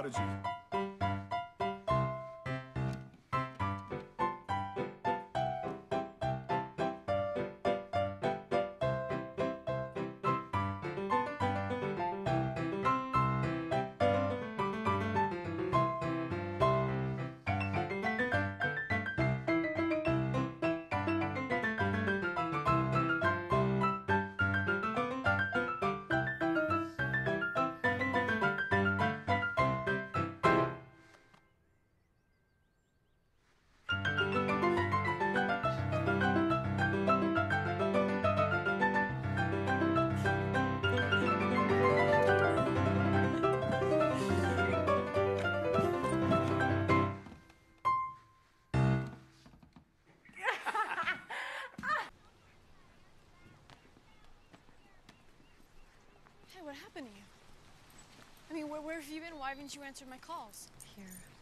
Prodigy. Hey, what happened to you? I mean, where have you been? Why haven't you answered my calls? Here.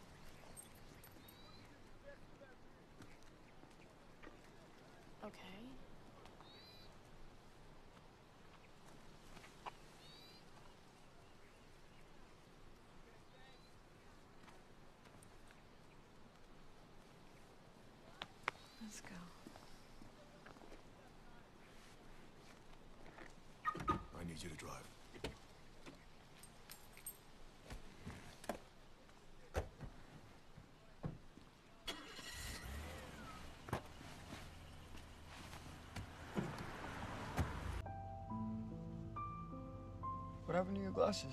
Okay. Let's go. I need you to drive. What happened to your glasses?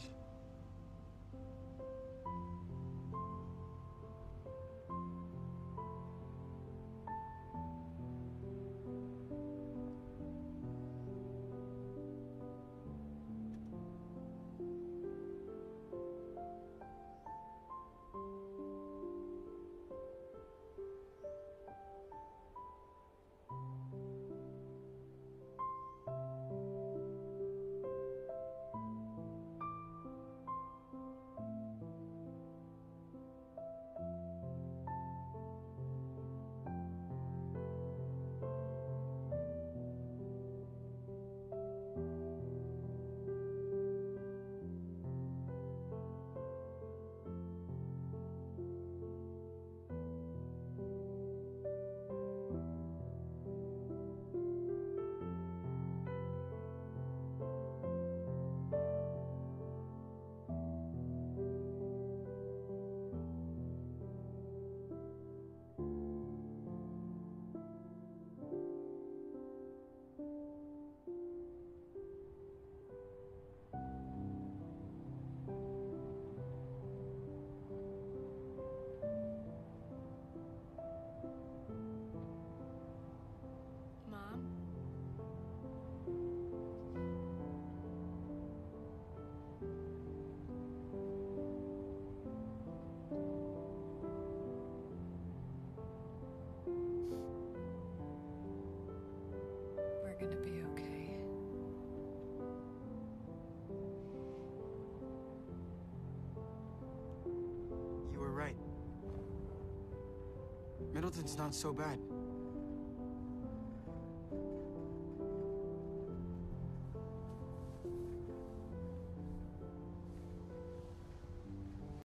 Mom? We're gonna be okay. You were right. Middleton's not so bad.